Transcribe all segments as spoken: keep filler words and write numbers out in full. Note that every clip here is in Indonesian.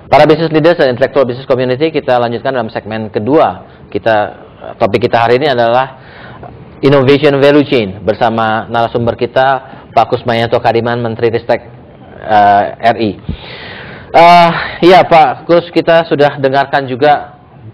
Para business leaders dan intellectual business community, kita lanjutkan dalam segmen kedua. Kita topik kita hari ini adalah innovation value chain bersama narasumber kita Pak Kusmayanto Kadiman, Menteri Ristek uh, R I. Uh, ya Pak Kus, kita sudah dengarkan juga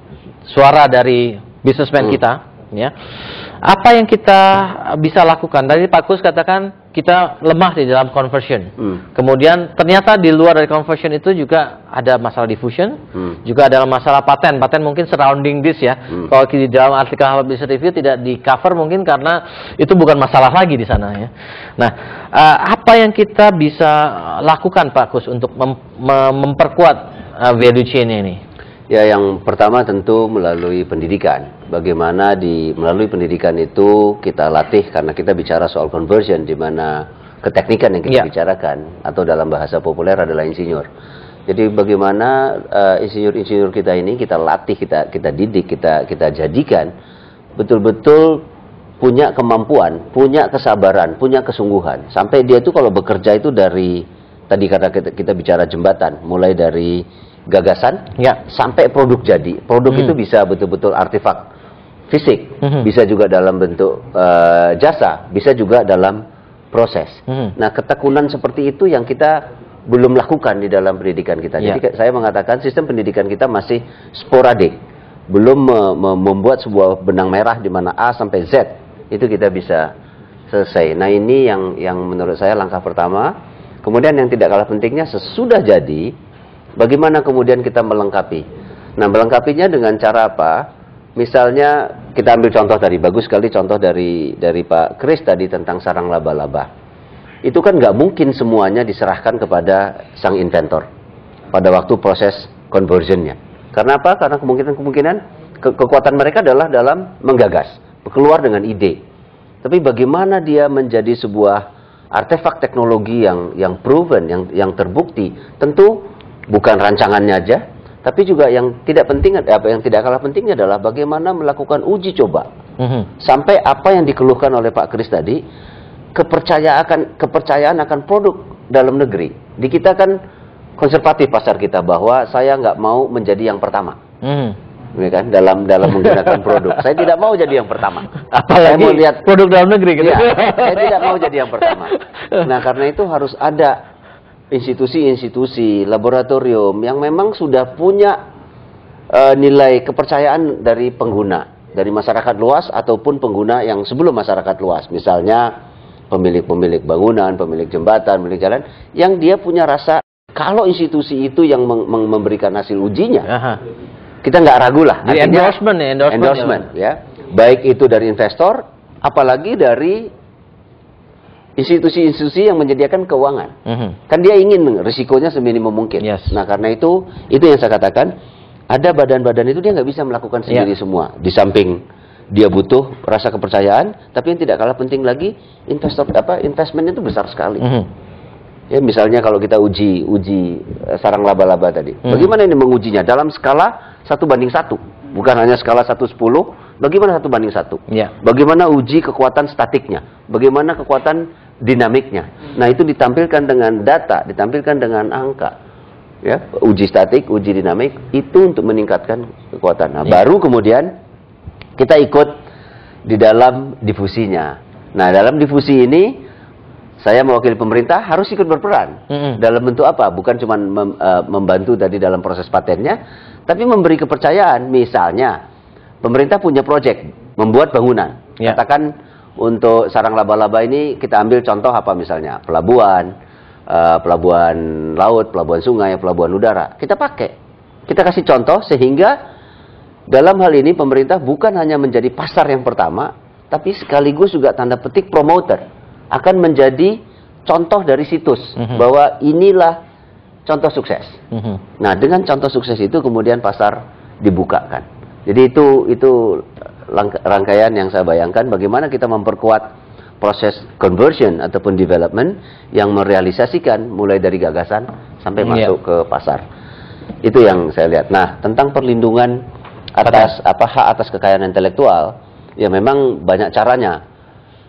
suara dari businessman hmm. kita, ya. Apa yang kita bisa lakukan? Tadi Pak Kus katakan kita lemah di dalam conversion. Hmm. Kemudian ternyata di luar dari conversion itu juga ada masalah diffusion, hmm. juga ada masalah paten. Paten mungkin surrounding this ya. Hmm. Kalau di dalam artikel Harvard Business Review tidak di cover mungkin karena itu bukan masalah lagi di sana ya. Nah, uh, apa yang kita bisa lakukan Pak Kus untuk mem mem memperkuat uh, value chain ini? Ya, yang pertama tentu melalui pendidikan. Bagaimana di melalui pendidikan itu kita latih, karena kita bicara soal conversion, di mana keteknikan yang kita yeah. bicarakan atau dalam bahasa populer adalah insinyur. Jadi bagaimana insinyur-insinyur uh, kita ini kita latih, kita kita didik, kita kita jadikan betul-betul punya kemampuan, punya kesabaran, punya kesungguhan. Sampai dia itu kalau bekerja itu dari tadi karena kita, kita bicara jembatan, mulai dari gagasan ya sampai produk jadi. Produk hmm. itu bisa betul-betul artefak fisik, hmm. bisa juga dalam bentuk uh, jasa, bisa juga dalam proses. Hmm. Nah, ketekunan seperti itu yang kita belum lakukan di dalam pendidikan kita. Ya. Jadi saya mengatakan sistem pendidikan kita masih sporadik, belum me me membuat sebuah benang merah di mana A sampai Z itu kita bisa selesai. Nah, ini yang yang menurut saya langkah pertama. Kemudian yang tidak kalah pentingnya, sesudah jadi, bagaimana kemudian kita melengkapi? Nah, melengkapinya dengan cara apa? Misalnya kita ambil contoh tadi, bagus sekali contoh dari dari Pak Kris tadi tentang sarang laba-laba. Itu kan nggak mungkin semuanya diserahkan kepada sang inventor pada waktu proses conversionnya. Karena apa? Karena kemungkinan-kemungkinan ke kekuatan mereka adalah dalam menggagas, keluar dengan ide. Tapi bagaimana dia menjadi sebuah artefak teknologi yang yang proven, yang yang terbukti, tentu bukan rancangannya aja, tapi juga yang tidak penting, apa yang tidak kalah pentingnya adalah bagaimana melakukan uji coba. Mm-hmm. Sampai apa yang dikeluhkan oleh Pak Kris tadi, kepercayaan kepercayaan akan produk dalam negeri. Di kita kan konservatif pasar kita, bahwa saya nggak mau menjadi yang pertama. Mm-hmm. Ya kan, dalam dalam menggunakan produk. Saya tidak mau jadi yang pertama. Apalagi saya mau lihat produk dalam negeri gitu. Ya, saya tidak mau jadi yang pertama. Nah, karena itu harus ada institusi-institusi, laboratorium yang memang sudah punya uh, nilai kepercayaan dari pengguna, dari masyarakat luas ataupun pengguna yang sebelum masyarakat luas. Misalnya pemilik-pemilik bangunan, pemilik jembatan, pemilik jalan, yang dia punya rasa kalau institusi itu yang memberikan hasil ujinya. Aha. Kita nggak ragu lah. Jadi endorsement ya, endorsement, endorsement ya. ya. Baik itu dari investor, apalagi dari institusi-institusi yang menyediakan keuangan. Mm-hmm. Kan dia ingin risikonya seminimum mungkin. Yes. Nah, karena itu, itu yang saya katakan, ada badan-badan itu dia nggak bisa melakukan sendiri yeah. semua. Di samping dia butuh rasa kepercayaan, tapi yang tidak kalah penting lagi, investor apa investment itu besar sekali. Mm-hmm. Ya, misalnya kalau kita uji uji sarang laba-laba tadi, mm-hmm. bagaimana ini mengujinya dalam skala satu banding satu, bukan hanya skala satu sepuluh. Bagaimana satu banding satu? Yeah. Bagaimana uji kekuatan statiknya? Bagaimana kekuatan dinamiknya? Nah, itu ditampilkan dengan data, ditampilkan dengan angka. Ya, uji statik, uji dinamik itu untuk meningkatkan kekuatan. Nah, yeah. baru kemudian kita ikut di dalam difusinya. Nah, dalam difusi ini saya mewakili pemerintah harus ikut berperan. Mm-hmm. Dalam bentuk apa? Bukan cuma mem, uh, membantu tadi dalam proses patennya, tapi memberi kepercayaan. Misalnya, pemerintah punya proyek membuat bangunan. Yeah. Katakan untuk sarang laba-laba ini kita ambil contoh apa misalnya? Pelabuhan, uh, pelabuhan laut, pelabuhan sungai, pelabuhan udara. Kita pakai. Kita kasih contoh sehingga dalam hal ini pemerintah bukan hanya menjadi pasar yang pertama, tapi sekaligus juga tanda petik promoter. Akan menjadi contoh dari situs. Mm-hmm. Bahwa inilah contoh sukses. Mm-hmm. Nah, dengan contoh sukses itu kemudian pasar dibukakan. Jadi itu itu rangkaian yang saya bayangkan bagaimana kita memperkuat proses conversion ataupun development yang merealisasikan mulai dari gagasan sampai yeah. masuk ke pasar. Itu yang saya lihat. Nah, tentang perlindungan atas Paten. apa hak atas kekayaan intelektual, ya memang banyak caranya.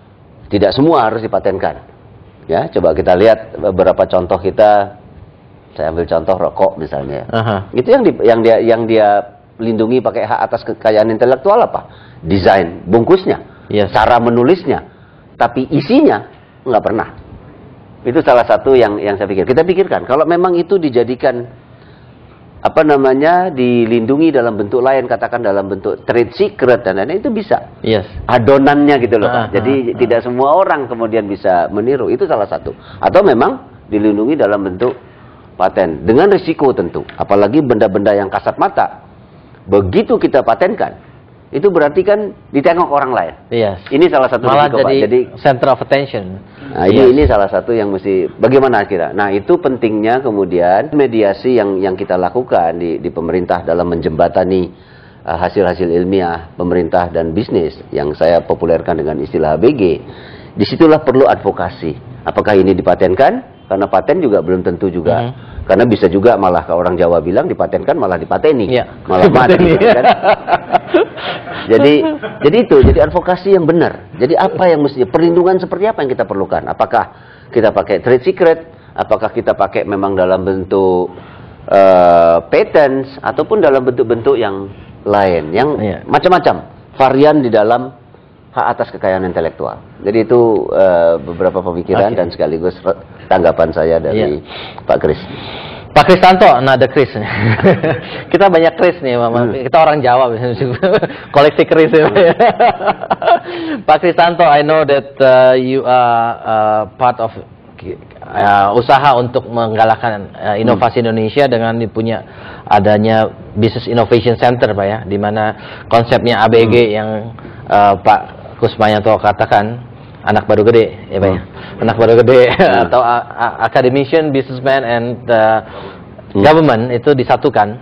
Tidak semua harus dipatenkan. Ya, coba kita lihat beberapa contoh kita Saya ambil contoh rokok misalnya. Aha. Itu yang di, yang dia yang dia lindungi pakai hak atas kekayaan intelektual apa? Desain bungkusnya, Yes. cara menulisnya, tapi isinya nggak pernah. Itu salah satu yang yang saya pikir. Kita pikirkan kalau memang itu dijadikan apa namanya dilindungi dalam bentuk lain, katakan dalam bentuk trade secret dan lain-lain, itu bisa. Yes. Adonannya gitu loh, Ah, Pak. Jadi ah, tidak semua orang kemudian bisa meniru. Itu salah satu. Atau memang dilindungi dalam bentuk paten dengan risiko tentu. Apalagi benda-benda yang kasat mata. Begitu kita patenkan, itu berarti kan ditengok orang lain. Yes. Ini salah satu Malah risiko, jadi, Pak. Jadi center of attention. Nah, ini Yes. ini salah satu yang mesti bagaimana kira. Nah, itu pentingnya kemudian mediasi yang yang kita lakukan di di pemerintah dalam menjembatani uh, hasil-hasil ilmiah pemerintah dan bisnis yang saya populerkan dengan istilah H B G. Disitulah perlu advokasi. Apakah ini dipatenkan? Karena paten juga belum tentu juga. Mm-hmm. Karena bisa juga malah kalau orang Jawa bilang dipatenkan malah dipateni, Ya. malah mati. Kan? Jadi, jadi itu, jadi advokasi yang benar. Jadi apa yang mesti perlindungan seperti apa yang kita perlukan? Apakah kita pakai trade secret? Apakah kita pakai memang dalam bentuk uh, patents ataupun dalam bentuk-bentuk yang lain, yang Ya. macam-macam varian di dalam hak atas kekayaan intelektual. Jadi itu uh, beberapa pemikiran Okay. dan sekaligus tanggapan saya dari Yeah. Pak Kris. Pak Kristanto, nada Kris. Kita banyak Kris nih, Mama. Hmm. Kita orang Jawa, koleksi Kris ya. Pak Kristanto, I know that uh, you are uh, part of uh, usaha untuk menggalakkan uh, inovasi Hmm. Indonesia dengan punya adanya Business Innovation Center, Pak ya, di mana konsepnya A B G Hmm. yang uh, Pak Kusmayanto katakan anak baru gede, ya Pak ya, anak baru gede Hmm. atau a- a- academician, businessman, and uh, Hmm. government itu disatukan.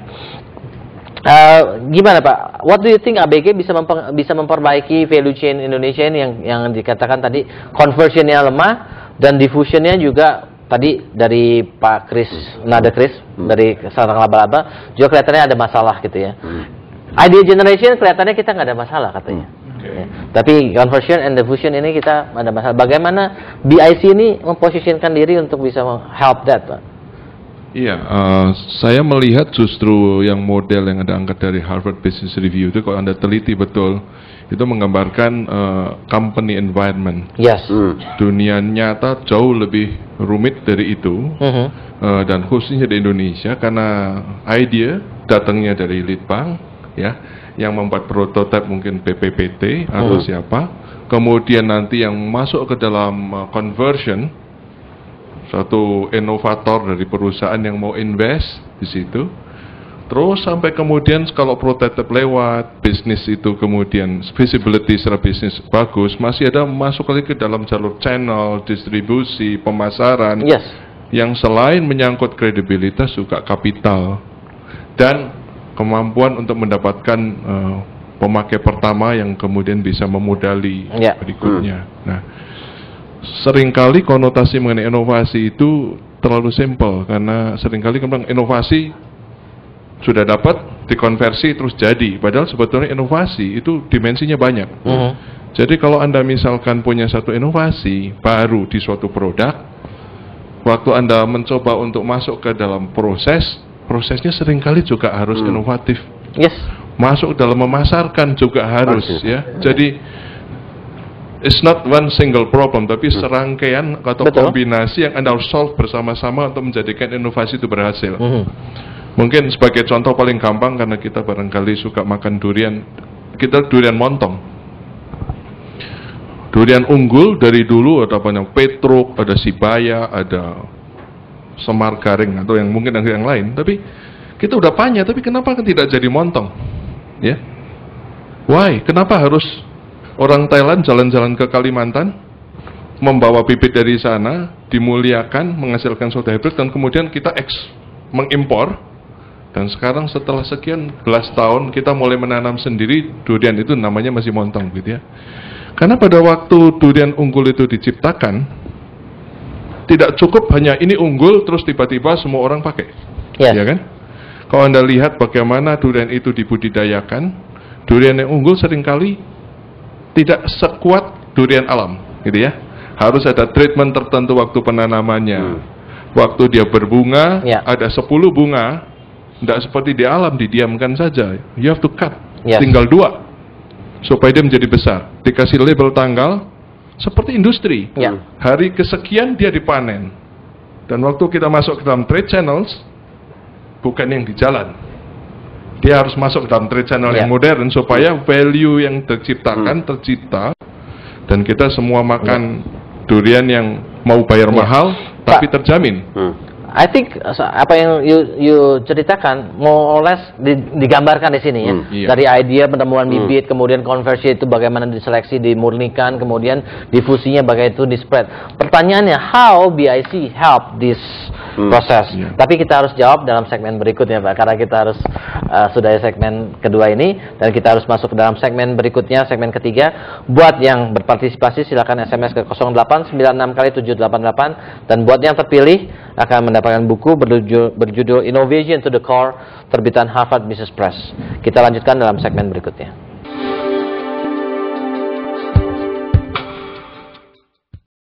Uh, gimana Pak? What do you think A B G bisa memper- bisa memperbaiki value chain Indonesia ini yang yang dikatakan tadi conversionnya lemah dan diffusionnya juga tadi dari Pak Kris, nada Kris Hmm. dari sarang laba-laba juga kelihatannya ada masalah gitu ya. Hmm. Idea generation kelihatannya kita nggak ada masalah katanya. Ya. Tapi conversion and diffusion ini kita ada masalah. Bagaimana B I C ini memposisikan diri untuk bisa help that, Pak? Iya, uh, saya melihat justru yang model yang ada angkat dari Harvard Business Review itu kalau Anda teliti betul, itu menggambarkan uh, company environment. Yes. Hmm. Dunia nyata jauh lebih rumit dari itu, Mhm. uh, dan khususnya di Indonesia karena idea datangnya dari Litbang, ya, yang membuat prototipe mungkin B P P T atau Hmm. siapa, kemudian nanti yang masuk ke dalam uh, conversion, satu inovator dari perusahaan yang mau invest di situ, terus sampai kemudian kalau prototipe lewat, bisnis itu kemudian visibility secara bisnis bagus, masih ada masuk lagi ke dalam jalur channel, distribusi, pemasaran, Yes. yang selain menyangkut kredibilitas juga kapital dan kemampuan untuk mendapatkan uh, pemakai pertama yang kemudian bisa memodali Ya. berikutnya. Nah, seringkali konotasi mengenai inovasi itu terlalu simpel karena seringkali kemudian inovasi sudah dapat dikonversi terus jadi, padahal sebetulnya inovasi itu dimensinya banyak. Mhm. Jadi kalau Anda misalkan punya satu inovasi baru di suatu produk, waktu Anda mencoba untuk masuk ke dalam proses, prosesnya seringkali juga harus Hmm. inovatif. Yes. Masuk dalam memasarkan juga harus, Harus. ya. Jadi it's not one single problem, tapi serangkaian atau Betul. kombinasi yang Anda harus solve bersama-sama untuk menjadikan inovasi itu berhasil. Mhm. Mungkin sebagai contoh paling gampang karena kita barangkali suka makan durian, kita durian montong. Durian unggul dari dulu ada banyak Petruk, ada Sibaya, ada Semar Garing atau yang mungkin ada yang lain. Tapi kita udah banyak, tapi kenapa tidak jadi montong? Ya, why? Kenapa harus orang Thailand jalan-jalan ke Kalimantan, membawa bibit dari sana, dimuliakan, menghasilkan soda hybrid, dan kemudian kita eks mengimpor. Dan sekarang setelah sekian belas tahun kita mulai menanam sendiri durian itu namanya masih montong gitu ya. Karena pada waktu durian unggul itu diciptakan, tidak cukup hanya ini unggul terus tiba-tiba semua orang pakai. Yes. Ya kan? Kalau Anda lihat bagaimana durian itu dibudidayakan, durian yang unggul seringkali tidak sekuat durian alam, gitu ya. Harus ada treatment tertentu waktu penanamannya. Hmm. waktu dia berbunga, Ya. ada sepuluh bunga, tidak seperti di alam didiamkan saja. You have to cut, Yes. tinggal dua, supaya dia menjadi besar. Dikasih label tanggal, seperti industri. Ya. Hari kesekian dia dipanen. Dan waktu kita masuk ke dalam trade channels, bukan yang di jalan. Dia harus masuk ke dalam trade channel Ya. yang modern, supaya value yang terciptakan, tercipta, dan kita semua makan durian yang mau bayar Ya. mahal, tapi terjamin. Hmm. I think uh, apa yang you, you ceritakan more or less di, digambarkan di sini ya. Hmm, iya. Dari idea penemuan Hmm. bibit, kemudian konversi itu bagaimana diseleksi, dimurnikan, kemudian difusinya bagaimana itu di spread. Pertanyaannya, how B I C help this Hmm. proses? Iya. Tapi kita harus jawab dalam segmen berikutnya Pak, karena kita harus uh, sudah segmen kedua ini dan kita harus masuk ke dalam segmen berikutnya, segmen ketiga. Buat yang berpartisipasi silakan S M S ke nol delapan sembilan enam kali tujuh delapan delapan, dan buat yang terpilih akan mendapatkan buku berjudul, berjudul Innovation to the Core terbitan Harvard Business Press. Kita lanjutkan dalam segmen berikutnya.